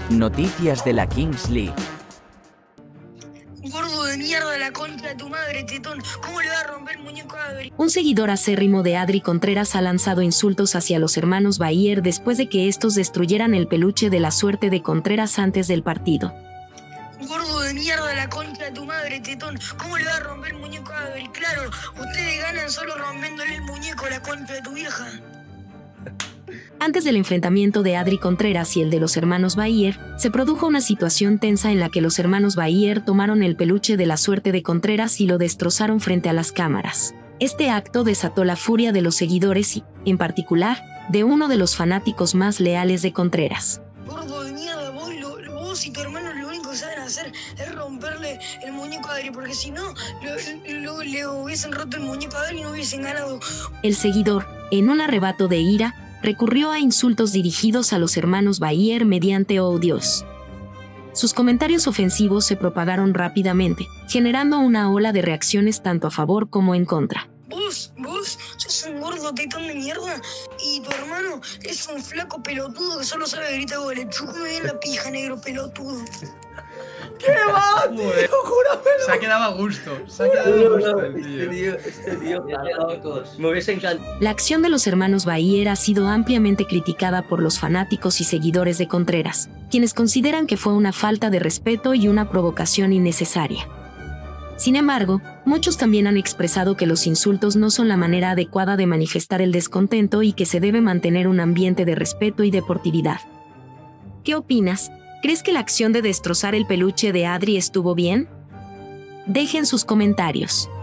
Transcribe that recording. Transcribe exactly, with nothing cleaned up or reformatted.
Noticias de la Kings League. Gordo de mierda, la concha de tu madre, tetón. ¿Cómo le va a romper el muñeco a Adri? Un seguidor acérrimo de Adri Contreras ha lanzado insultos hacia los hermanos Bayer después de que estos destruyeran el peluche de la suerte de Contreras antes del partido. Gordo de mierda, la concha de tu madre, tetón. ¿Cómo le va a romper el muñeco a Adri? Claro, ustedes ganan solo rompiéndole el muñeco a la concha de tu vieja. Antes del enfrentamiento de Adri Contreras y el de los hermanos Bayer, se produjo una situación tensa en la que los hermanos Bayer tomaron el peluche de la suerte de Contreras y lo destrozaron frente a las cámaras. Este acto desató la furia de los seguidores y, en particular, de uno de los fanáticos más leales de Contreras. Gordo de mierda, vos, lo, vos y tu hermano lo único que saben hacer es romperle el muñeco a Adri, porque si no, lo, lo, le hubiesen roto el muñeco a Adri y no hubiesen ganado. El seguidor, en un arrebato de ira, recurrió a insultos dirigidos a los hermanos Bayer mediante odios. Sus comentarios ofensivos se propagaron rápidamente, generando una ola de reacciones tanto a favor como en contra. Vos, vos, sos un gordo tetón de mierda y tu hermano es un flaco pelotudo que solo sabe gritar goles. Chúpame bien la pija, negro pelotudo. ¡Qué va, tío! ¡Júramelo! Se ha quedado a gusto. Se ha quedado a gusto el Este tío. tío, este tío, locos. Me hubiese encantado. La acción de los hermanos Bayer ha sido ampliamente criticada por los fanáticos y seguidores de Contreras, quienes consideran que fue una falta de respeto y una provocación innecesaria. Sin embargo, muchos también han expresado que los insultos no son la manera adecuada de manifestar el descontento y que se debe mantener un ambiente de respeto y deportividad. ¿Qué opinas? ¿Crees que la acción de destrozar el peluche de Adri estuvo bien? Dejen sus comentarios.